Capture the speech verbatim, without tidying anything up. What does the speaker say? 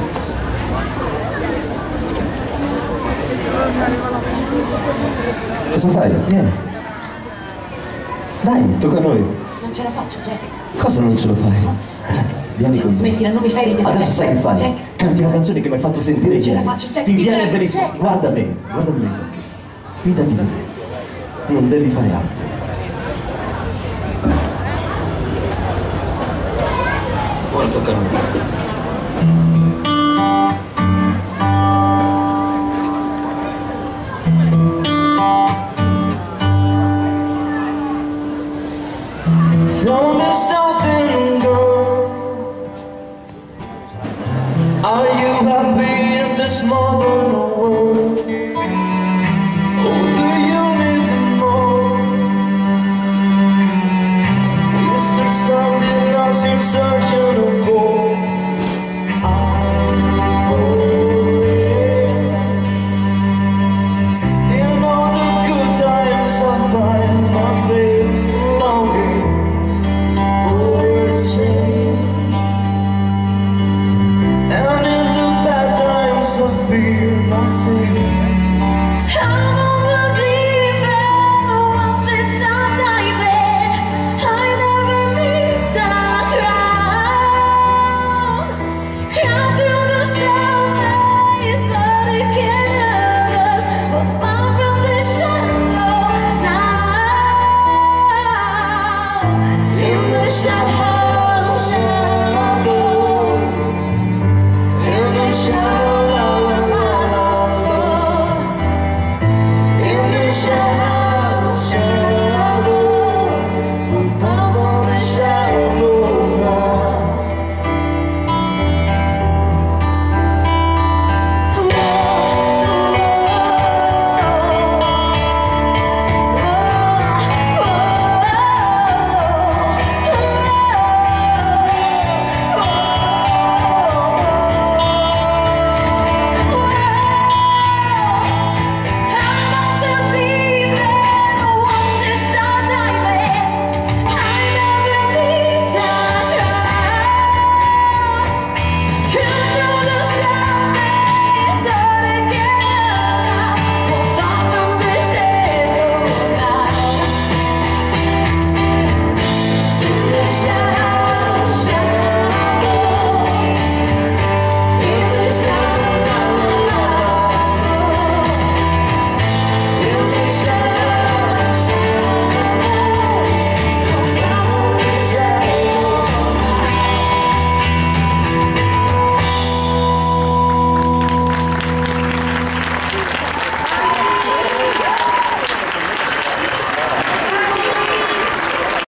Cosa fai? Vieni. Dai, tocca a noi. Non ce la faccio, Jack. Cosa non ce lo fai? Jack, vieni con me. Smettila, non mi fai ridere. Adesso Jack. sai che fai? Jack. Canti la canzone che mi hai fatto sentire ieri. Ce la faccio, Jack. Ti Ti viene prego, benissimo. Jack. Guarda me, guardami negli occhi. Fidati di me. Non devi fare altro. Ora tocca a noi. Throw me something, girl. Are you happy in this modern world? Or do you need them more? Is there something else you're searching